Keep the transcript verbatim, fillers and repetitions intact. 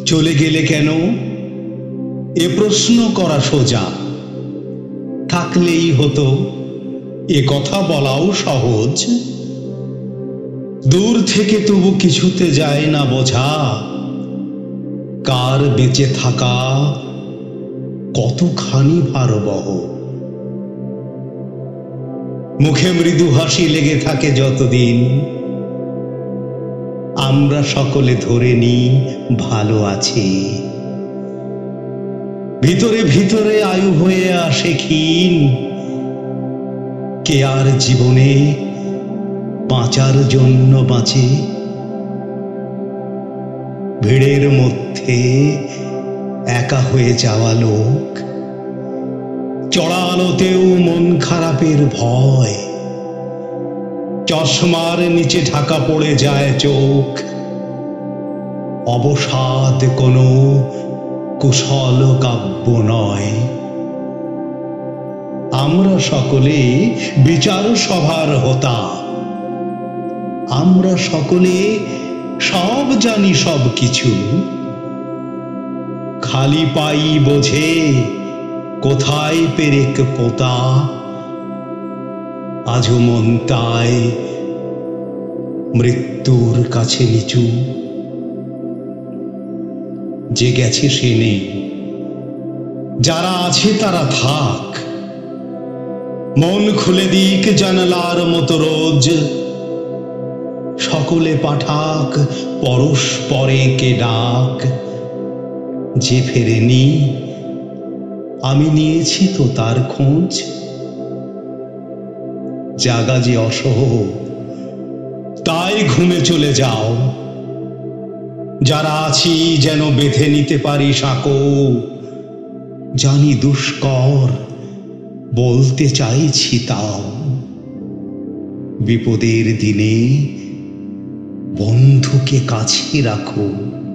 চলে গেলে কেন এ প্রশ্ন করা সোজা, থাকলেই হতো এ কথা বলাও সহজ। দূর থেকে তবু কিছুতে যায় না বোঝা, কার বেঁচে থাকা কতখানি ভারবহ। মুখে মৃদু হাসি লেগে থাকে যতদিন, আমরা সকলে ধরে নিই ভালো আছি। ভিতরে ভিতরে আয়ু হয়ে আসে ক্ষীণ, কে আর জীবনে বাঁচার জন্য বাঁচে। ভিড়ের মধ্যে একা হয়ে যাওয়া লোক, চড়া আলোতেও মন খারাপের ভয়। চশমার নিচে ঢাকা পড়ে যায় চোখ, অবসাদ কোনো কুশল কাব্য নয়। আমরা সকলে বিচার সভার হোতা, আমরা সকলে সব জানি সব কিছু। খালি পাই বোঝে কোথায় পেরেক পোতা, আজও মন তাই মৃত্যুর কাছে নিচু। যে গেছে সে নেই, যারা আছে তারা থাক। মন খুলে দিক জানালার মতো রোজ, সকলে পাঠাক পরস্পরে কে ডাক। যে ফেরেনি আমি নিয়েছি তো তার খোঁজ। জাগা যে অসহ তাই ঘুমে চলে যাও, যারা আছি যেন বেঁধে নিতে পারি সাঁকো। জানি দুষ্কর বলতে চাইছি তাও, বিপদের দিনে বন্ধুকে কাছে রাখো।